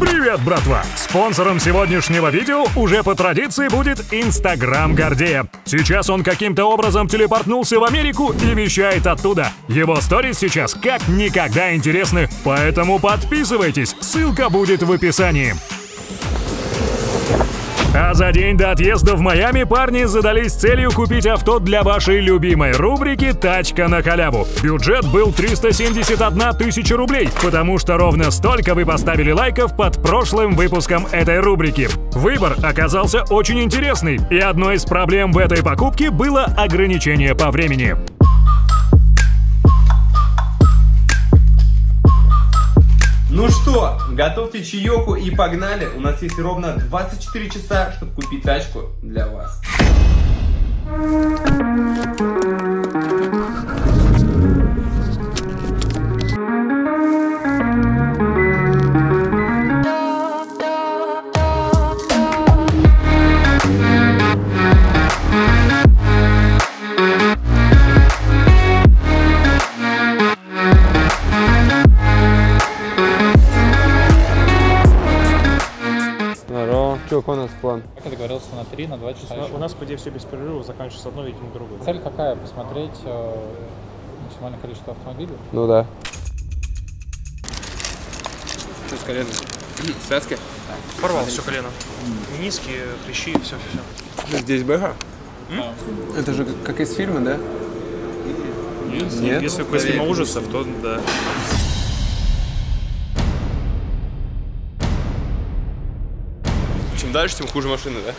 Привет, братва! Спонсором сегодняшнего видео уже по традиции будет Инстаграм Гордея. Сейчас он каким-то образом телепортнулся в Америку и вещает оттуда. Его сторис сейчас как никогда интересны, поэтому подписывайтесь, ссылка будет в описании. А за день до отъезда в Майами парни задались целью купить авто для вашей любимой рубрики «Тачка на халяву». Бюджет был 371 тысяча рублей, потому что ровно столько вы поставили лайков под прошлым выпуском этой рубрики. Выбор оказался очень интересный, и одной из проблем в этой покупке было ограничение по времени. Ну что, готовьте чаёку и погнали. У нас есть ровно 24 часа, чтобы купить тачку для вас. Какой у нас план? Я договорился на 2 часа. У нас, по идее, все без перерывов заканчивается одной, видимо, другой. Цель какая? Посмотреть максимальное количество автомобилей? Ну да. Что с коленом? Связки? Да. Порвал все колено. Низкие, хрящи, все. Здесь БХ? Это же как из фильма, да? Нет. Если у фильма ужасов, то да. Чем дальше, тем хуже машины, да?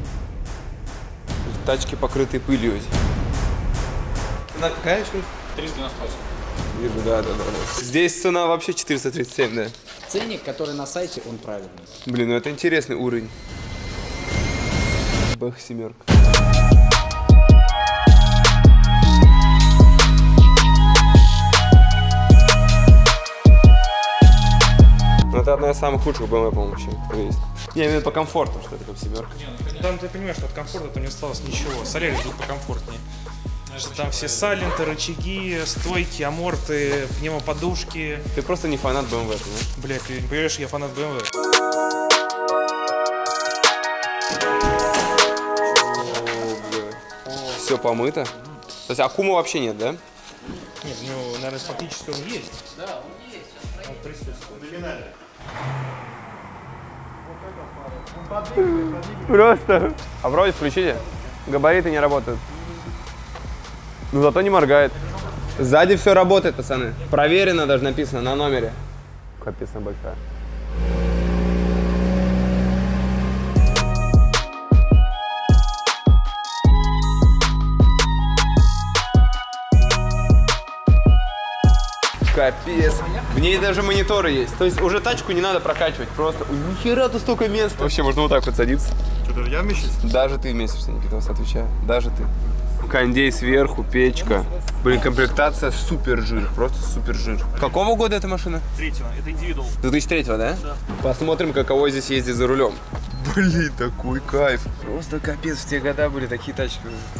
Тачки покрыты пылью. Какая еще? 398. Вижу, да. Здесь цена вообще 437, да? Ценник, который на сайте, он правильный. Блин, ну это интересный уровень. Бэх, семерка. Ну это одна из самых худших BMW, по-моему, вообще, которые есть. Я имею в виду по комфорту, что это как семерка. Там ты понимаешь, что от комфорта там не осталось ничего. Солярис был покомфортнее. Там все сайленты, рычаги, стойки, аморты, пневмоподушки. Ты просто не фанат BMW, понимаешь? Бля, ты не понимаешь, я фанат BMW. Все помыто. То есть аккума вообще нет, да? Нет, у него, наверное, фактически он есть. Да, он есть. Он присутствует. Просто. А вроде включите. Габариты не работают. Ну зато не моргает. Сзади все работает, пацаны. Проверено даже написано на номере. Капец, большая. Капец. В ней даже мониторы есть. То есть уже тачку не надо прокачивать. Просто нихера тут столько места. Вообще можно вот так вот садиться. Что-то я вмещусь? Даже ты вместишься, Никита, вас отвечаю. Даже ты. Кондей сверху, печка. Блин, комплектация супер жир. Просто супер жир. Какого года эта машина? 3-го. Это индивидуал. 2003-го, да? Да. Посмотрим, каково здесь ездить за рулем. Блин, такой кайф. Просто капец, в те года были такие тачки.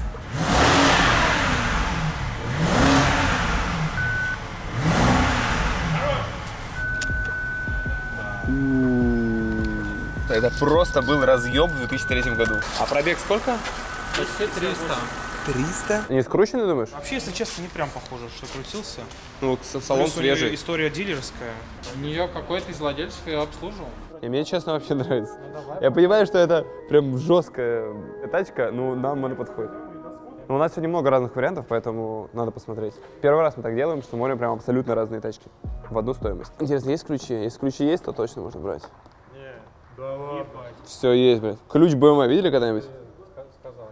Это просто был разъеб в 2003 году. А пробег сколько? Почти 300. 300? Не скрученный, думаешь? Вообще, если честно, не прям похоже, что крутился. Ну, салон плюс свежий. У нее свежий. история дилерская. У нее какой-то из владельцев ее обслуживал. И мне, честно, вообще нравится. Я понимаю, что это прям жесткая тачка, но нам она подходит. Но у нас сегодня много разных вариантов, поэтому надо посмотреть. Первый раз мы так делаем, что смотрим прям абсолютно разные тачки в одну стоимость. Интересно, есть ключи? Если ключи есть, то точно можно брать. Да ладно. Все есть, блядь. Ключ BMW видели когда-нибудь? Сказал.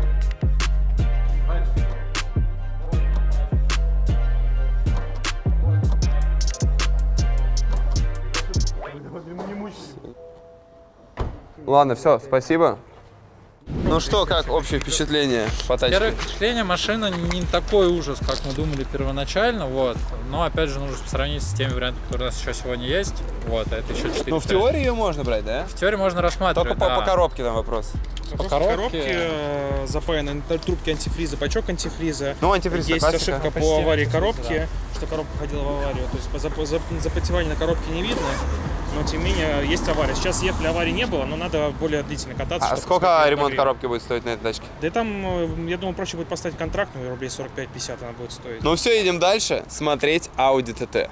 Ладно, все, спасибо. Ну что, как общее впечатление по тачке? Первое впечатление, машина не такой ужас, как мы думали первоначально, вот. Но опять же нужно сравнить с теми вариантами, которые у нас еще сегодня есть. Вот, а это еще 4. Ну в теории ее можно брать, да? В теории можно рассматривать. Только по коробке там вопрос. По коробке запаяны трубки антифриза, бачок антифриза. Ну антифриз есть классика. ошибка по аварии коробки, что коробка ходила в аварию. То есть запотевания на коробке не видно. но тем не менее есть авария. Сейчас ехали, аварии не было, но надо более длительно кататься. А сколько ремонт коробки будет стоить на этой тачке? Да и там, я думаю, проще будет поставить контракт, но рублей 45-50 она будет стоить. Ну все, едем дальше смотреть Audi TT.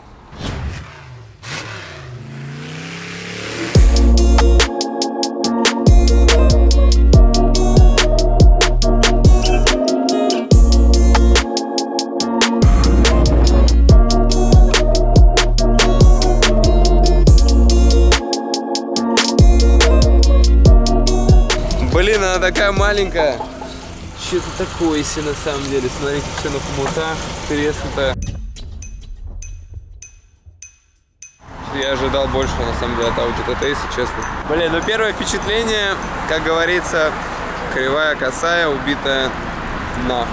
Блин, она такая маленькая. Что-то такое себе на самом деле. Смотрите, все на хомутах, треснутая. Я ожидал больше, на самом деле, от Audi TT, если честно. Блин, ну первое впечатление, как говорится, кривая, косая, убитая на.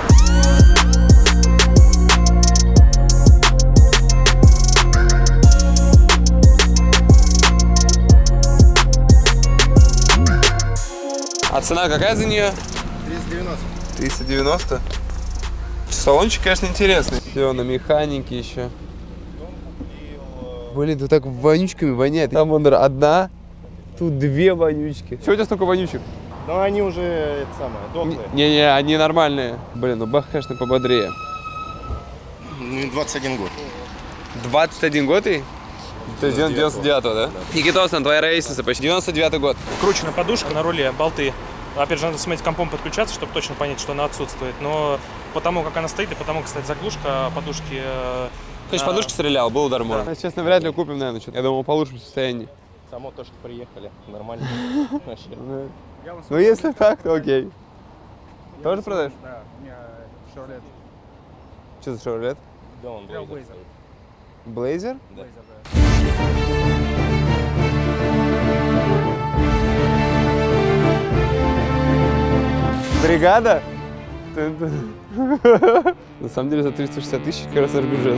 А цена какая за нее? 390. 390? Салончик, конечно, интересный. Все, на механике еще. Блин, тут так вонючками воняет. Там вон одна, тут две вонючки. Чего у тебя столько вонючек? Но они уже, это самое, дохлые. Не-не, они нормальные. Блин, ну бах, конечно, пободрее. 21 год. 21 год и? То есть 99-го, да? Никитосан, твоя ровесница почти. 99-й год. Вкручена подушка на руле, болты. Опять же, надо смотреть компом подключаться, чтобы точно понять, что она отсутствует. Но потому как она стоит и потому, кстати, заглушка подушки... Конечно, подушка стрелял, был удар мора. Да. Честно, вряд ли купим, наверное, что-то. Я думал, по лучшему состоянии. Само то, что приехали. Нормально. Ну, если так, то окей. Тоже продаешь? Да, у меня Chevrolet. Что за Chevrolet? Да, он Blazer? Blazer? Да. Бригада? На самом деле за 360 тысяч как раз наш бюджет.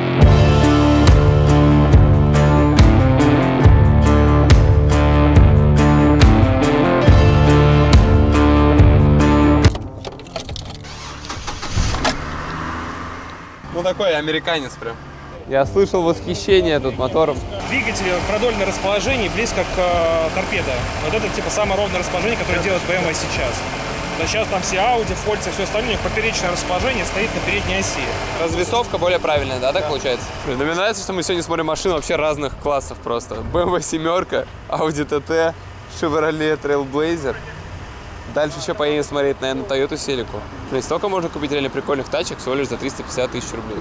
Ну такой американец прям. Я слышал восхищение тут мотором. Двигатель продольное расположение близко к торпедо. Вот это типа самое ровное расположение, которое делает BMW сейчас. Да сейчас там все Audi, Volts и все остальное, поперечное расположение стоит на передней оси. Развесовка более правильная, да, так получается? Да, мне нравится, что мы сегодня смотрим машины вообще разных классов просто. BMW 7, Audi TT, Chevrolet Trailblazer. Дальше еще поедем смотреть, наверное, Toyota Celica. Блин, столько можно купить реально прикольных тачек всего лишь за 350 тысяч рублей.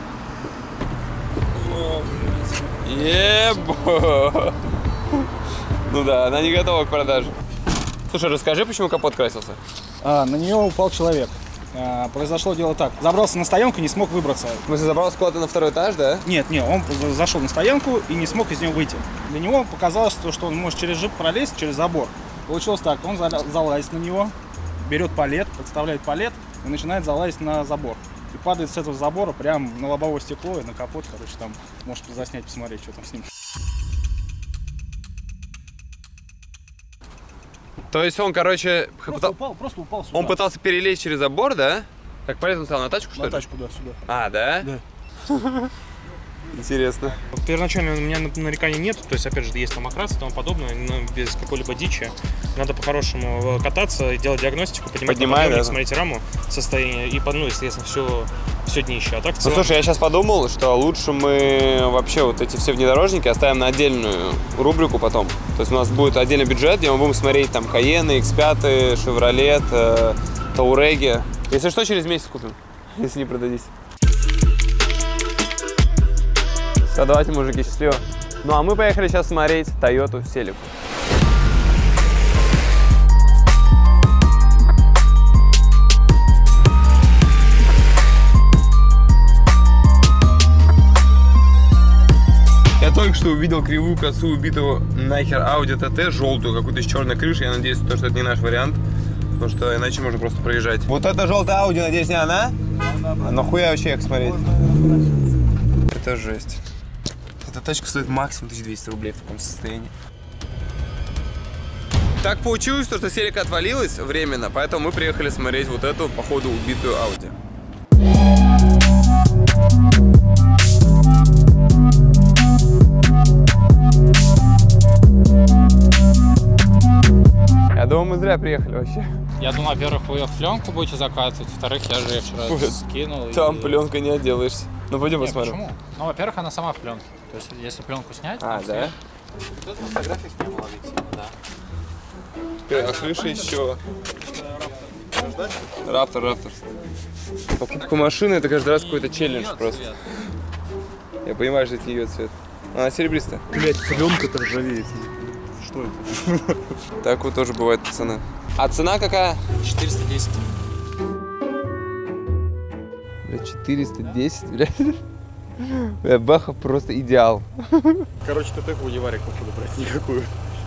Ебо! Ну да, она не готова к продаже. Слушай, расскажи, почему капот красился? На нее упал человек. Произошло дело так. Забрался на стоянку, не смог выбраться. В смысле, забрался куда-то на второй этаж, да? Нет, он зашел на стоянку и не смог из нее выйти. Для него показалось, что он может через джип пролезть, через забор. Получилось так, он залазит на него, берет палет, подставляет палет и начинает залазить на забор. И падает с этого забора прямо на лобовое стекло и на капот, короче, там, может заснять, посмотреть, что там с ним. То есть он, короче... Просто упал сюда. Он пытался перелезть через забор, да? Как полезно стал на тачку, что ли? На тачку, да, сюда. А, да? Да. Интересно. Первоначально у меня нареканий нет, то есть, опять же, есть там окрас и тому подобное, но без какой-либо дичи. Надо по-хорошему кататься, делать диагностику, поднимать, да, смотреть раму, состояние и, ну, естественно, все днище. А так, Ну, слушай, я сейчас подумал, что лучше мы вообще вот эти все внедорожники оставим на отдельную рубрику потом. То есть у нас будет отдельный бюджет, где мы будем смотреть там Cayenne, X5, Chevrolet, Touareg. Если что, через месяц купим, если не продадись. Все, давайте, мужики, счастливо. Ну, а мы поехали сейчас смотреть Toyota Celica. Я только что увидел кривую косую убитого нахер Audi TT, желтую, какую-то с черной крышей. Я надеюсь, что это не наш вариант, потому что иначе можно просто проезжать. Вот эта желтая Audi, надеюсь, не она? А нахуя вообще их смотреть? Это жесть. Эта тачка стоит максимум 1200 рублей в таком состоянии. Так получилось, что Celica отвалилась временно, поэтому мы приехали смотреть вот эту, походу, убитую Audi. мы зря приехали вообще. Я думал, во-первых, вы в пленку будете закатывать, во-вторых, я же ее вчера скинул. Там пленка не отделаешься. Ну пойдем посмотрим. Почему? Ну, во-первых, она сама в пленке. То есть, если пленку снять, да? Тут фотографий не было видно, да. А крыша еще. Раптор. Покупка машины — это каждый раз какой-то челлендж просто. Цвет. Я понимаю, что это не ее цвет. Она серебристая. Блять, пленка-то ржавеет. Что это? Так вот тоже бывает, пацаны. А цена какая? 410. Бля, 410, блядь. Бля, Баха просто идеал. Короче, ты такую не варик, походу, брать никакую.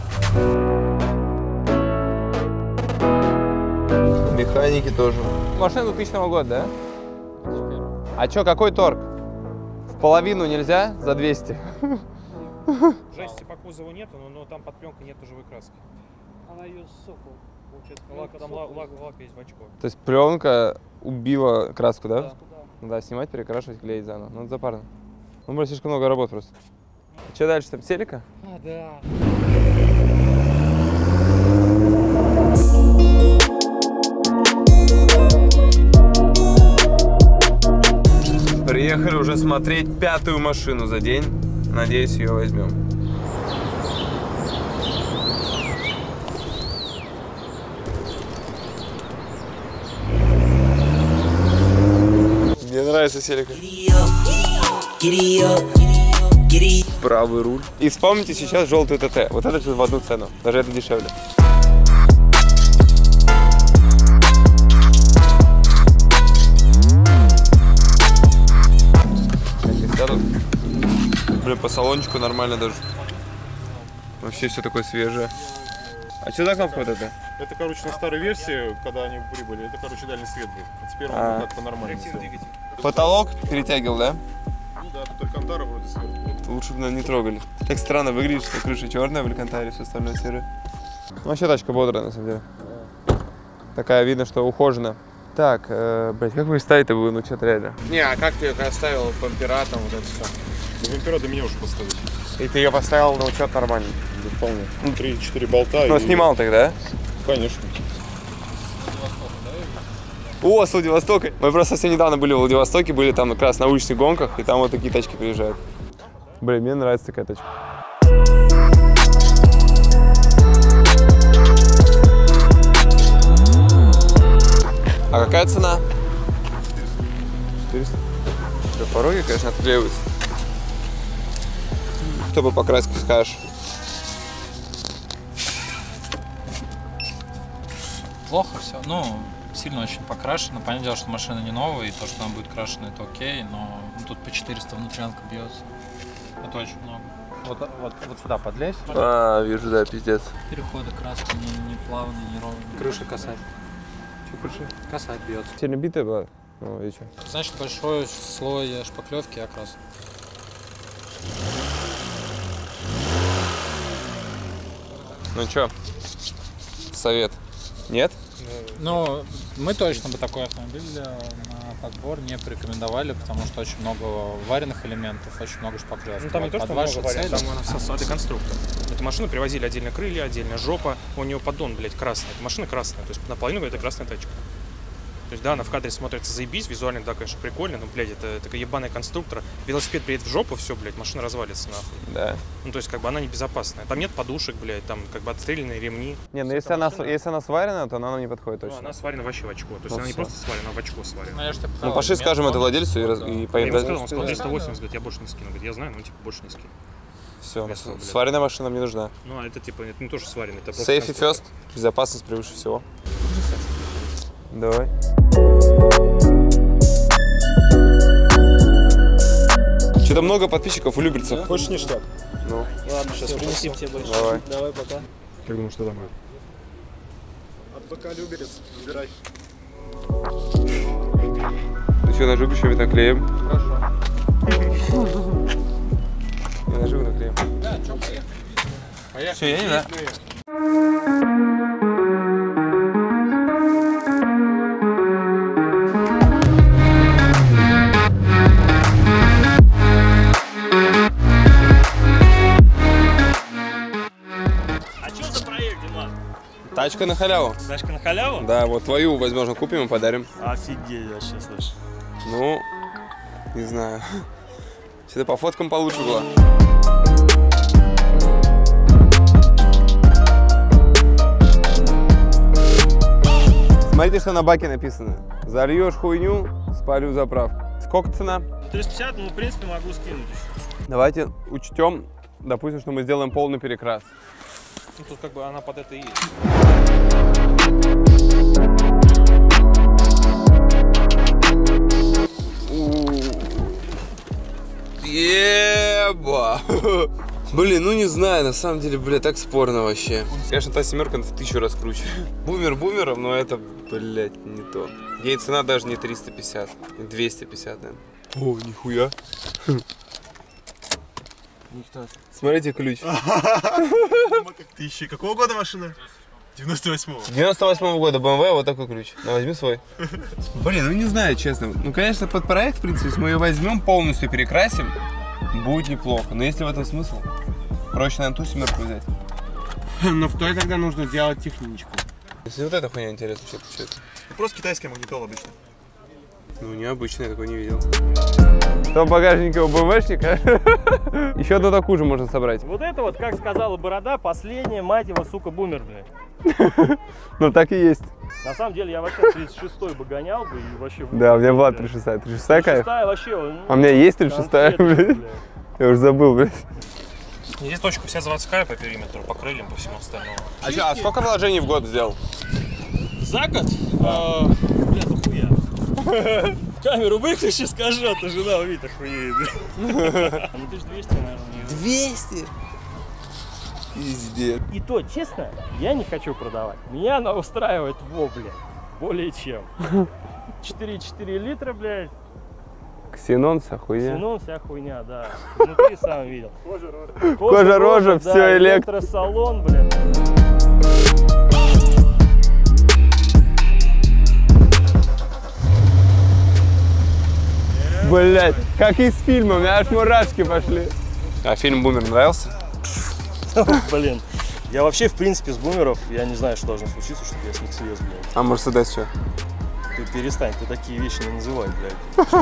Механики тоже. Машина 2000 года, да? А чё, какой торг? В половину нельзя? За 200? Жести по кузову нету, но там под пленкой нет живой краски. Она ее сохла. Получается, Там лак есть в очко. То есть пленка убила краску, да? Да. Да, снимать, перекрашивать, клеить заново. Ну, это запарно. Ну, блин, слишком много работ просто. Что дальше там, селика? А, да. Приехали уже смотреть 5-ю машину за день. Надеюсь, ее возьмем. Мне нравится селика. Правый руль. И вспомните сейчас желтый ТТ. Вот это в одну цену. Даже это дешевле. Блин, по салончику нормально даже. Вообще все такое свежее. А что за кнопка вот эта? Это, короче, на старой версии, когда они прибыли, это, короче, дальний свет был. А теперь он как-то нормально сделал. Потолок перетягивал, да? Ну да, тут только Антара вроде сверху. Лучше бы, наверное, не трогали. Так странно выглядит, что крыша черная в Алькантаре, все остальное серое. Ну, вообще тачка бодрая, на самом деле. Такая, видно, что ухожена. Так, блядь, как вы ставить-то было, ну что-то реально. Не, а как ты ее оставил бампера там, вот это все? Ну, бампера до меня уже поставить. И ты ее поставил на учет нормально? Вполне. Ну, 3-4 болта. Ну, снимал тогда? Конечно. О, с Владивостока. Мы просто совсем недавно были в Владивостоке, были там как раз на уличных гонках, и там вот такие тачки приезжают. Блин, мне нравится такая тачка. А какая цена? 400. Да, пороги, конечно, отклеиваются. Кто бы по краске скажешь? Плохо все. Ну, сильно очень покрашено. Понятное дело, что машина не новая, и то, что она будет крашена, это окей, но тут по 400 внутрянка бьется. Это очень много. Вот сюда подлезь. А, вижу, да, пиздец. Переходы краски не плавные, не ровные. Крыша косарь. Что крыша? Косарь бьется. Сильно битая была? Ну, и что? Значит, большой слой шпаклевки и окрас. Ну что, совет? Нет? Ну, мы точно бы такой автомобиль на подбор не порекомендовали, потому что очень много вареных элементов, очень много шпаклевки. Ну там не то, что много вариантов, там она вся, это конструктор. Эту машину привозили отдельно крылья, отдельно жопа, у нее поддон, блядь, красный. Эта машина красная, то есть наполовину это красная тачка. То есть, да, она в кадре смотрится заебись, визуально, да, конечно, прикольно, но, блядь, это такой ебаный конструктор. Велосипед приедет в жопу, все, блядь, машина развалится нахуй. Да. Ну, то есть, как бы она небезопасная. Там нет подушек, блядь, там как бы отстрелянные ремни. Не, ну если она сварена, то она нам не подходит Ну, точно. она сварена вообще в очко. То есть, она не просто сварена, а в очко сварена. Ну, пошли скажем это владельцу и Я поедем. ему сказал, он сказал 380, говорит, я больше не скину. Говорит, я знаю, но типа больше не скину. Все, Весело, блядь. сваренная машина мне нужна. Ну, а это типа, это не то, что сварено, это просто Safety конструктор. first, безопасность превыше всего. Давай. Что-то много подписчиков у люберцев. Хочешь ништяк? Ну, Ладно, сейчас принесем тебе больше. давай. Давай, пока. Как думаешь, что там будет? От БК Люберец, выбирай. Ты что, ножи наклеим? Хорошо. Я ножи наклеим. Да, что, поехали. Все, я не знаю. Тачка на халяву. Тачка на халяву? Да, вот твою, возможно, купим и подарим. Офигеть вообще, слушай. Ну, не знаю. Что-то по фоткам получше было. Смотрите, что на баке написано. Зальешь хуйню, спалю заправку. Сколько цена? 350, ну, в принципе, могу скинуть еще. Давайте учтем, допустим, что мы сделаем полный перекрас. Ну, тут как бы она под это и есть. Еба! Блин, ну не знаю, на самом деле, бля, так спорно вообще. Конечно, та семерка в 1000 раз круче. Бумер бумером, но это, блядь, не то. Ей цена даже не 350, 250, наверное. О, нихуя. Смотрите ключ. Какого года машина? 98-го. 98-го года BMW, вот такой ключ. На, возьми свой. Блин, ну не знаю, честно. Ну, конечно, под проект, в принципе, если мы ее возьмем, полностью перекрасим, будет неплохо. Но если в этом смысл, проще, наверное, ту семерку взять. Но в той тогда нужно делать техничку. Если вот эта хуйня интересна, что это? Просто китайская магнитола обычно. Ну, необычно, я такой не видел. Что в багажнике у БМВшника? Еще одну такую же можно собрать. Вот это вот, как сказала Борода, последняя, мать его, сука, бумер, блядь. Ну, так и есть. На самом деле, я вообще 36-й бы гонял бы и вообще... Да, у меня была 36-я. 36-я кайф? 36-я вообще... Ну, а у меня есть 36-я, блядь. Я уже забыл, блядь. Здесь точка вся заводская по периметру, по крыльям, по всему остальному. А сколько вложений в год сделал? За год? Бля, ну хуя. Камеру выключи, скажи, а то жена увидит, охуеет. Ну, 1200, наверное. 200? Пиздец. И то, честно, я не хочу продавать. Меня она устраивает вобле. Более чем. 4,4 литра, блядь. Ксенон, вся хуйня. Ксенон, вся хуйня, да. Внутри сам видел. Кожа рожа, все электро. Электросалон, блядь. Блять, как из фильма, у меня аж мурашки пошли. А фильм «Бумер» нравился? Блин, я вообще, в принципе, с бумеров, я не знаю, что должно случиться, чтобы я с них слез, блядь. А Мерседес что? Ты перестань, ты такие вещи не называй, блядь.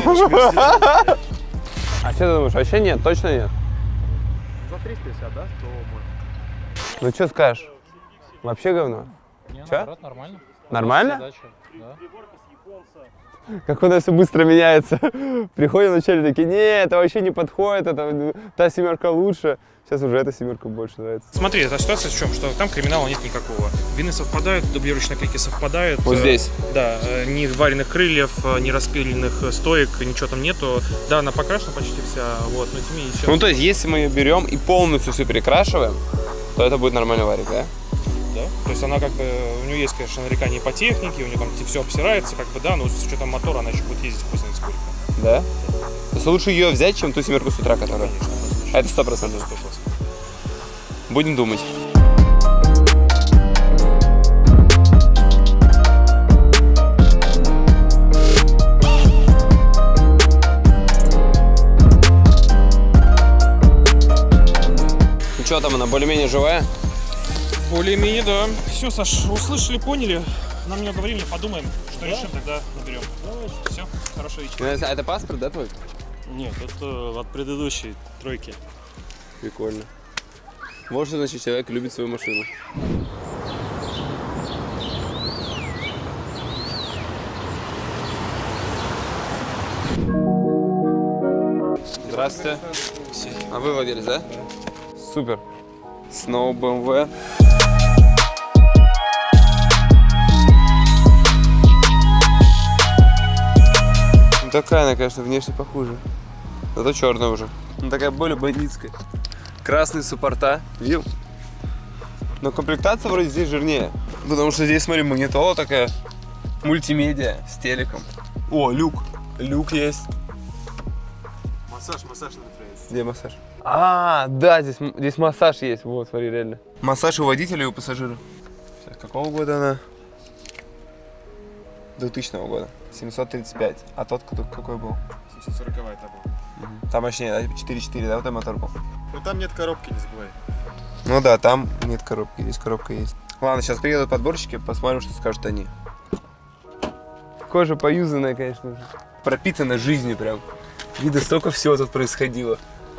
А что ты думаешь, вообще нет, точно нет? За 350, да? Ну что скажешь? Вообще говно? Не, Чё? наоборот, нормально. Нормально? Задача, да. Как у нас все быстро меняется. Приходим вначале такие, нет, это вообще не подходит, это, та семерка лучше. Сейчас уже эта семерка больше нравится. Смотри, эта ситуация в чем? Что там криминала нет никакого. Вины совпадают, дублирующие наклейки совпадают. Вот здесь? Да, ни вареных крыльев, ни распиленных стоек, ничего там нету. Да, она покрашена почти вся, вот, но тем не менее. Ну то есть, если мы ее берем и полностью все перекрашиваем, то это будет нормальный варик, да? Да. То есть она как бы, у нее есть, конечно, нарекания по технике, у нее там все обсирается, как бы, да, но с учетом мотора она еще будет ездить хуй знает сколько. Да? То есть лучше ее взять, чем ту семерку с утра, которая? Конечно, это 100%. Будем думать. Ну что там, она более-менее живая? Более-менее, да. Все, Саш, услышали, поняли. Нам немного времени, подумаем, что решим, тогда наберем. Все, хорошего вечера. А это паспорт, да, твой? Нет, это от предыдущей тройки. Прикольно. Вот что значит человек любит свою машину. Здравствуйте. А вы владелец, да? Супер. Снова BMW. Ну, такая она, конечно, внешне похуже. Зато черная уже. Ну, такая более бандитская. Красные суппорта. Видел? Но комплектация вроде здесь жирнее. Потому что здесь, смотри, магнитола такая. Мультимедиа с телеком. О, люк. Люк есть. Массаж надо проверить. Где массаж? А, да, здесь массаж есть. Вот, смотри, реально. Массаж у водителя и у пассажира. Сейчас, какого года она? 2000 года. 735. А тот какой был? 740 это был. Там вообще нет, 4.4, да, вот там мотор был. Ну там нет коробки, не забывай. Ну да, там нет коробки, здесь коробка есть. Ладно, сейчас приедут подборщики, посмотрим, что скажут они. Кожа поюзанная, конечно же. Пропитана жизнью прям. Видно, столько всего тут происходило.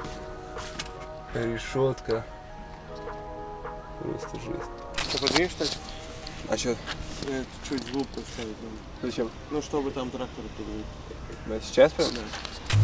Решетка. Просто жесть. Что, подвинешь, что ли? А что? Чуть звук поставить надо. Зачем? Ну, чтобы там трактор подвинуть. Да, сейчас прям? Да.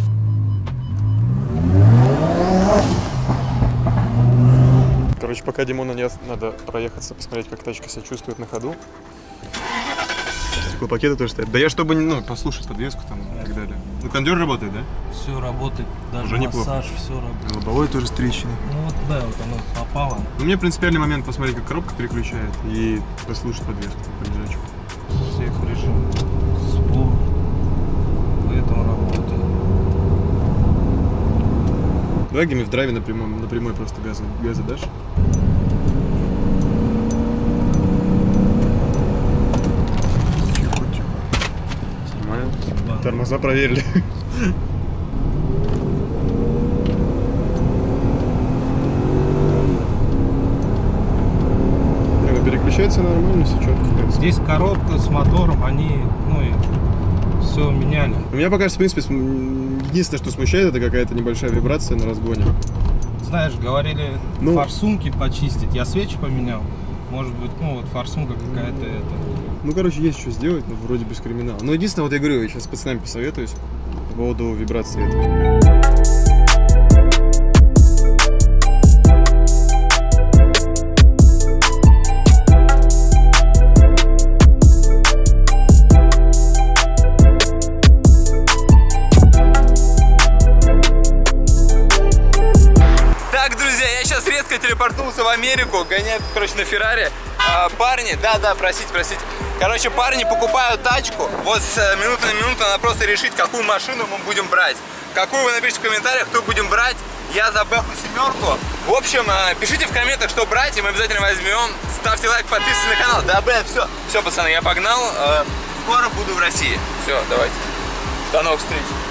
Короче, пока Димона нет, надо проехаться, посмотреть, как тачка себя чувствует на ходу. Стеклопакеты тоже стоят. Да я чтобы, ну, послушать подвеску там и так далее. Ну, кондер работает, да? Все работает, даже уже массаж, все работает. Лобовое тоже с трещиной. Ну вот да, вот оно попало. Ну, мне принципиальный момент посмотреть, как коробка переключает, и послушать подвеску по лежачку. Всех режим спор, поэтому работает. Давай где-нибудь в драйве напрямой просто газа дашь. Нормально. Тормоза проверили. Переключается нормально, все четко. Здесь коробка с мотором, они, ну и все меняли. У меня пока, в принципе, единственное, что смущает, это какая-то небольшая вибрация на разгоне. Знаешь, говорили форсунки почистить, я свечи поменял. Может быть, ну вот форсунка какая-то это. Ну, короче, есть что сделать, но вроде без криминала. Но единственное, вот я говорю, я сейчас с пацанами посоветуюсь по поводу вибрации этой. Телепортнулся в Америку, гоняет, короче, на Феррари. Парни, да, простите. Короче, парни покупают тачку. Вот с минуты на минуту надо просто решить, какую машину мы будем брать. Какую вы напишите в комментариях, кто будем брать. Я за Бэху 7. В общем, пишите в комментах, что брать, и мы обязательно возьмем. Ставьте лайк, подписывайтесь на канал. Да, все, пацаны, я погнал. Скоро буду в России. Все, давайте. До новых встреч.